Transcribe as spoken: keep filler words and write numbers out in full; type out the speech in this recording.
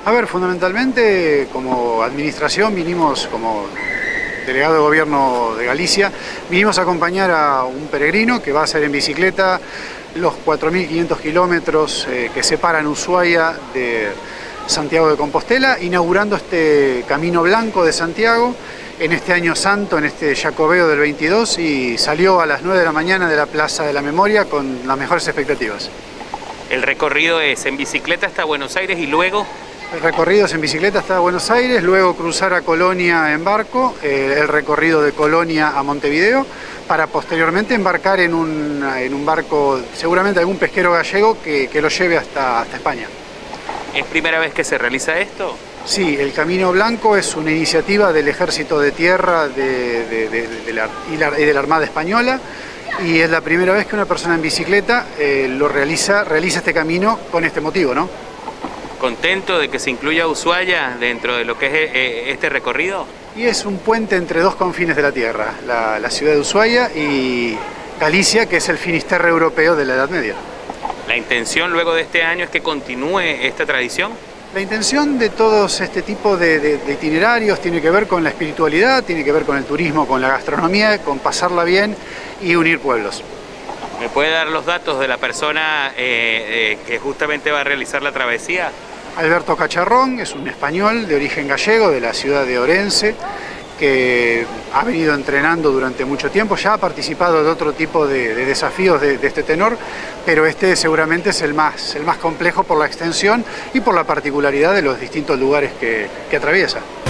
A ver, fundamentalmente como administración vinimos, como delegado de gobierno de Galicia, vinimos a acompañar a un peregrino que va a hacer en bicicleta los cuatro mil quinientos kilómetros eh, que separan Ushuaia de Santiago de Compostela, inaugurando este Camino Blanco de Santiago en este año santo, en este Jacobeo del veintidós, y salió a las nueve de la mañana de la Plaza de la Memoria con las mejores expectativas. El recorrido es en bicicleta hasta Buenos Aires y luego... El recorrido es en bicicleta hasta Buenos Aires, luego cruzar a Colonia en barco, eh, el recorrido de Colonia a Montevideo, para posteriormente embarcar en un, en un barco, seguramente algún pesquero gallego que, que lo lleve hasta, hasta España. ¿Es primera vez que se realiza esto? Sí, el Camino Blanco es una iniciativa del Ejército de Tierra de, de, de, de la, y, la, y de la Armada Española, y es la primera vez que una persona en bicicleta eh, lo realiza, realiza este camino con este motivo, ¿no? ¿Contento de que se incluya Ushuaia dentro de lo que es eh, este recorrido? Y es un puente entre dos confines de la Tierra, la, la ciudad de Ushuaia y Galicia, que es el Finisterre europeo de la Edad Media. ¿La intención luego de este año es que continúe esta tradición? La intención de todos este tipo de, de, de itinerarios tiene que ver con la espiritualidad, tiene que ver con el turismo, con la gastronomía, con pasarla bien y unir pueblos. ¿Me puede dar los datos de la persona eh, eh, que justamente va a realizar la travesía? Alberto Cacharrón es un español de origen gallego, de la ciudad de Orense, que ha venido entrenando durante mucho tiempo, ya ha participado de otro tipo de, de desafíos de, de este tenor, pero este seguramente es el más, el más complejo por la extensión y por la particularidad de los distintos lugares que, que atraviesa.